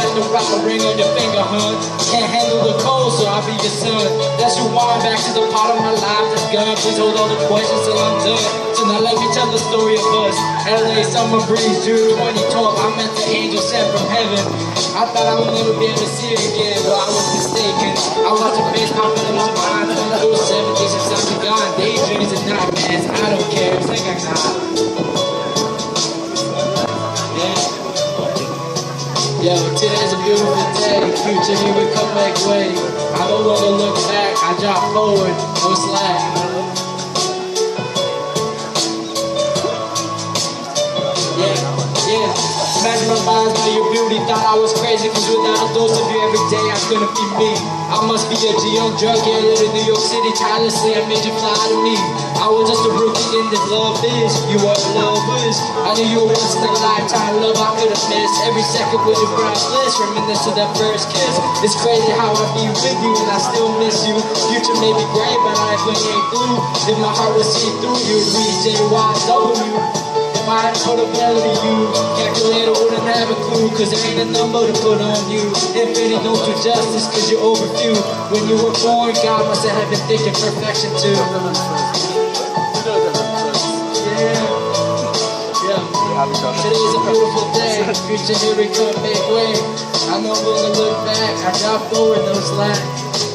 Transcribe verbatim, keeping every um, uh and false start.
got no proper ring on your finger, hun. Can't handle the cold, so I'll be your son. Let's rewind back to the part of my life that's gone. Please hold all the questions till I'm done. So now let me tell the story of us. L A summer breeze, June twenty twelve. I met the angel sent from heaven. I thought I would never be able to see her again, but I was mistaken. I watched her face pop into my mind. Those seven days since I've been gone. Daydreams and nightmares, I don't care. It's like I'm not. Yo, today's a beautiful day. Future, here we come make way. I don't wanna look back, I drop forward, no slack. Yeah, yeah. Imagine my mind by your beauty. Thought I was crazy, cause without a dose of you every day I couldn't be me. I must be a young drug addict in New York City. Tirelessly I made you fly to me. I was just a rookie in this love is. You are love is. I knew you were once in a lifetime love I could have missed. Every second with your bright bliss. Reminisce to that first kiss. It's crazy how I be with you and I still miss you. Future may be gray, but life ain't blue. If my heart was see through you, read J Y W. If I had put a melody you, calculator wouldn't have a clue. Cause there ain't a number to put on you. Infinity don't do justice cause you're over few. When you were born, God must have been thinking perfection too. Today's a beautiful day. Future, here we come, make way. I know I'm gonna look back. I drop forward, no slack.